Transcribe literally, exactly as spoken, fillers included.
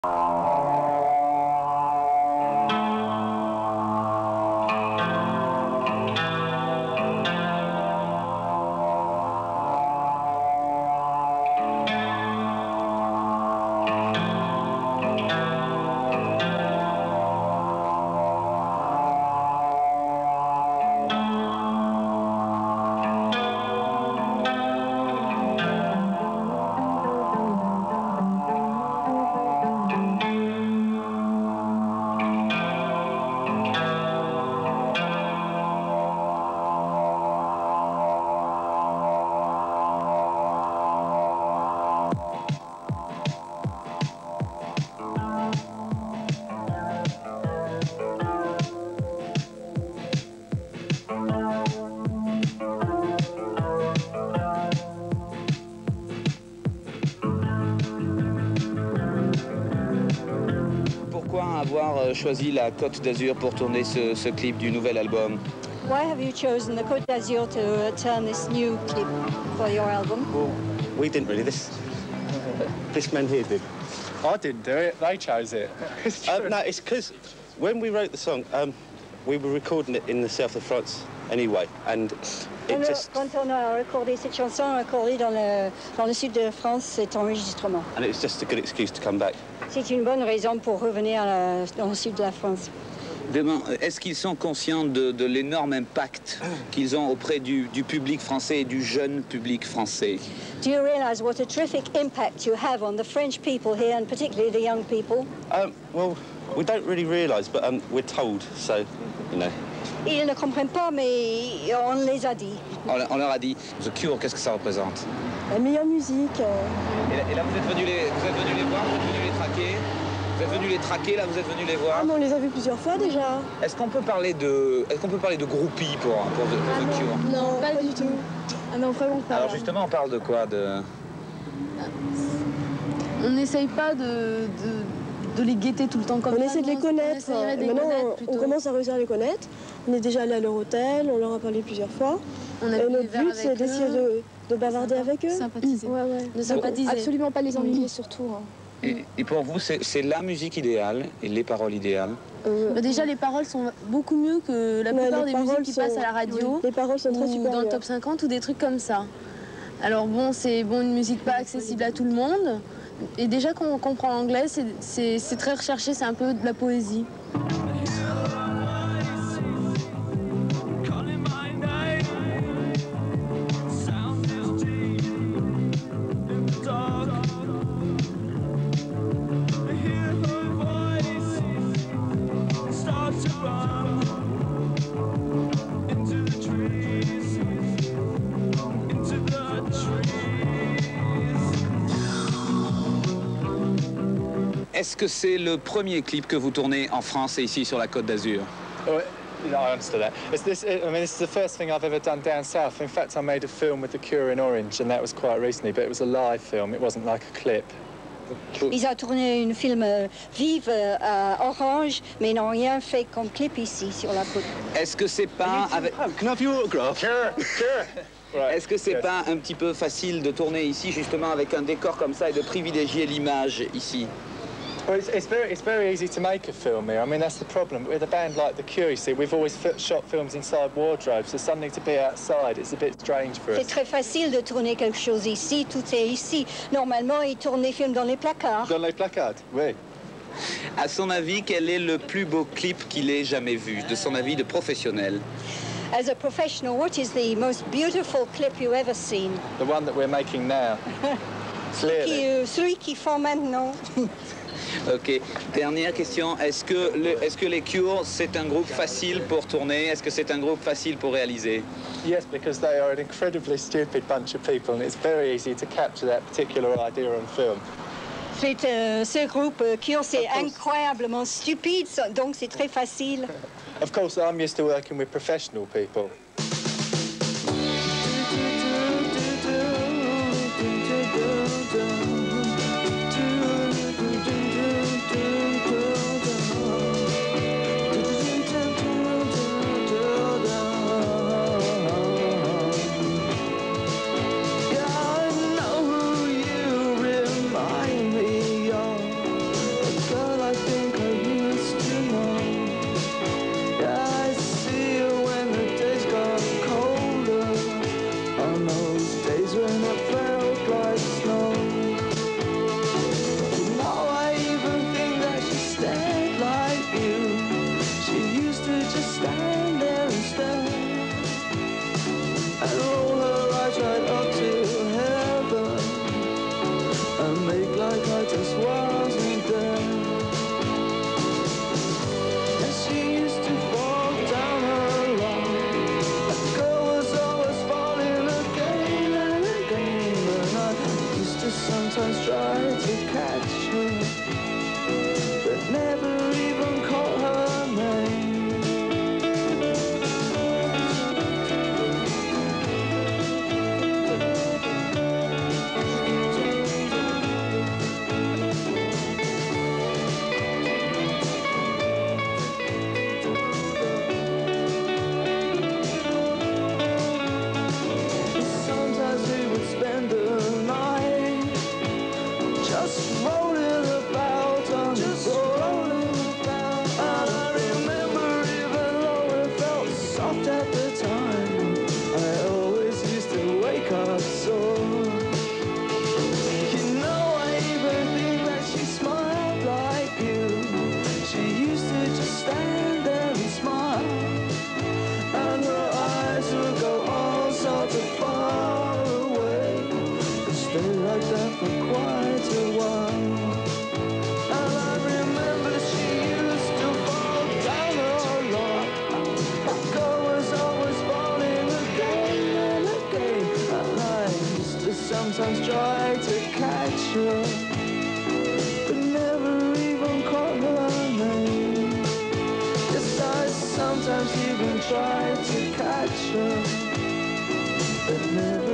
Avoir choisi la Côte d'Azur pour tourner ce, ce clip du nouvel album? Why have you chosen the Côte d'Azur to turn this new clip for your album? Well, we didn't really. This this man here did. I didn't do it. They chose it. um, no, it's because when we wrote the song, um, we were recording it in the south of France anyway, and it quand, just. Quand on a recordé cette chanson, on a recordé dans le dans le sud de France cet enregistrement. And it was just a good excuse to come back. C'est une bonne raison pour revenir la, dans le sud de la France. Est-ce qu'ils sont conscients de, de l'énorme impact qu'ils ont auprès du, du public français et du jeune public français? Do you realize what a terrific impact you have on the French people here, and particularly the young people? Um, well, we don't really realise, but um, we're told, so, you know. Ils ne comprennent pas, mais on les a dit. On, on leur a dit. The Cure, qu'est-ce que ça représente? La meilleure musique. Euh... Et, là, et là, vous êtes venus les, vous êtes venus les voir, vous êtes venus les traquer. Vous êtes venus les traquer, là, vous êtes venus les voir. Ah, mais on les a vus plusieurs fois déjà. Est-ce qu'on peut parler de, est-ce qu'on peut parler de groupies pour, pour, The, pour ah, The Cure? Non, pas, pas du tout. Ah non, vraiment pas. Alors justement, on parle de quoi? De... On n'essaye pas de, de, de les guetter tout le temps comme on ça. On essaie de les connaître. On de les maintenant, connaître on commence à réussir à les connaître. On est déjà allé à leur hôtel, on leur a parlé plusieurs fois. On a et notre but, c'est d'essayer de, de bavarder Sympa. avec eux. Sympathiser. Ouais, ouais. De sympathiser. Absolument pas les ennuyer, surtout. Hein. Et, et pour vous, c'est la musique idéale et les paroles idéales? euh, bah Déjà, les paroles sont beaucoup mieux que la plupart des musiques qui sont... passent à la radio. Les paroles sont très ou supérieures. dans le top cinquante ou des trucs comme ça. Alors bon, c'est bon, une musique pas accessible à tout le monde. Et déjà, quand on comprend l'anglais, c'est très recherché, c'est un peu de la poésie. Est-ce que c'est le premier clip que vous tournez en France et ici sur la Côte d'Azur? Oh, no, I understood that. It's this, I mean, this is the first thing I've ever done down south. In fact, I made a film with The Cure in Orange, and that was quite recently, but it was a live film. It wasn't like a clip. Ils ont tourné un film euh, vive euh, à Orange, mais ils n'ont rien fait comme clip ici sur la côte. Est-ce que c'est pas avec... Can I have your autograph? Sure, sure. Right. Est-ce que c'est Yes. pas un petit peu facile de tourner ici justement avec un décor comme ça et de privilégier l'image ici? Well, it's, it's, very, it's very easy to make a film here. I mean, that's the problem. With a band like The Cure, you see, we've always shot films inside wardrobes, so suddenly to be outside, it's a bit strange for us. C'est très facile de tourner quelque chose ici, tout est ici. Normalement, ils tournent les films dans les placards. Dans les placards, oui. À son avis, quel est le plus beau clip qu'il ait jamais vu, de son avis de professionnel? As a professional, what is the most beautiful clip you ever seen? The one that we're making now. Celui qui, euh, celui qu'ils font maintenant. Ok. Dernière question. Est-ce que, le, est-ce que les Cure, c'est un groupe facile pour tourner? Est-ce que c'est un groupe facile pour réaliser? Yes, because they are an incredibly stupid bunch of people, and it's very easy to capture that particular idea on film. C'est, euh, ce groupe euh, Cure, c'est incroyablement stupide, donc c'est très facile. Of course, I'm used to working with professional people. her, but never even call her name. Yes, I sometimes even try to catch her, but never